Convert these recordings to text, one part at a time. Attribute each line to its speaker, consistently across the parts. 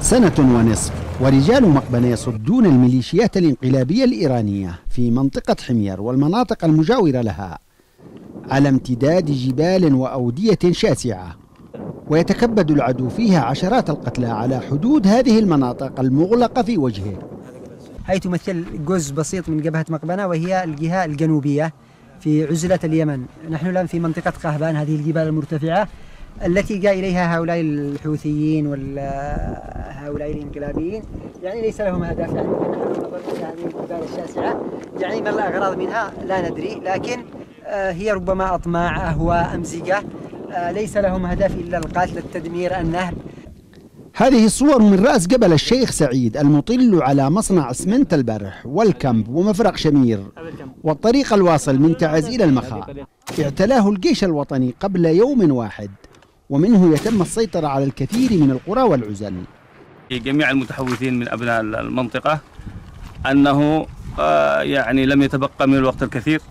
Speaker 1: سنة ونصف ورجال مقبنة يصدون الميليشيات الانقلابية الإيرانية في منطقة حمير والمناطق المجاورة لها على امتداد جبال وأودية شاسعة، ويتكبد العدو فيها عشرات القتلى على حدود هذه المناطق المغلقة في وجهه.
Speaker 2: هي تمثل جزء بسيط من جبهة مقبنة، وهي الجهة الجنوبية في عزلة اليمن. نحن الآن في منطقة قهبان، هذه الجبال المرتفعة التي جاء إليها هؤلاء الحوثيين وهؤلاء الانقلابيين. يعني ليس لهم هدف، يعني هذه الجبال الشاسعة يعني ما الأغراض منها لا ندري، لكن هي ربما أطماع، أهواء، أمزجة، ليس لهم هدف إلا القتل، التدمير، النهب.
Speaker 1: هذه الصور من رأس جبل الشيخ سعيد المطل على مصنع اسمنت البرح والكمب ومفرق شمير والطريق الواصل من تعز إلى المخا. اعتلاه الجيش الوطني قبل يوم واحد، ومنه يتم السيطرة على الكثير من القرى والعزل.
Speaker 3: جميع المتحوثين من أبناء المنطقة أنه يعني لم يتبقى من الوقت الكثير.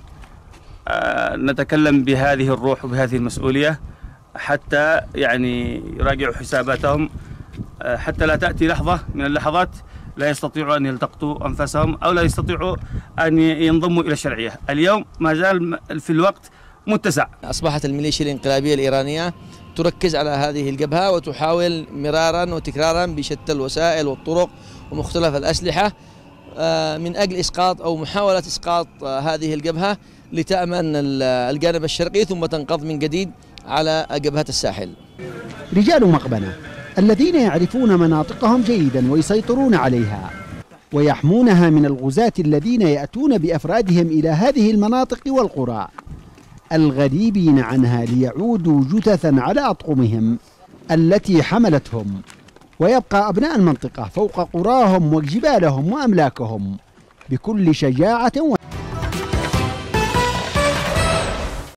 Speaker 3: نتكلم بهذه الروح وبهذه المسؤولية حتى يعني يراجعوا حساباتهم، حتى لا تأتي لحظة من اللحظات لا يستطيعوا أن يلتقطوا أنفسهم أو لا يستطيعوا أن ينضموا إلى الشرعية. اليوم ما زال في الوقت متسع.
Speaker 4: أصبحت الميليشيا الانقلابية الإيرانية تركز على هذه الجبهة وتحاول مرارا وتكرارا بشتى الوسائل والطرق ومختلف الأسلحة من أجل إسقاط أو محاولة إسقاط هذه الجبهة لتأمن الجانب الشرقي ثم تنقض من جديد على جبهة الساحل.
Speaker 1: رجال مقبنة الذين يعرفون مناطقهم جيدا ويسيطرون عليها ويحمونها من الغزاة الذين يأتون بأفرادهم إلى هذه المناطق والقرى الغريبين عنها ليعودوا جثثا على أطقمهم التي حملتهم، ويبقى أبناء المنطقة فوق قراهم وجبالهم وأملاكهم بكل شجاعة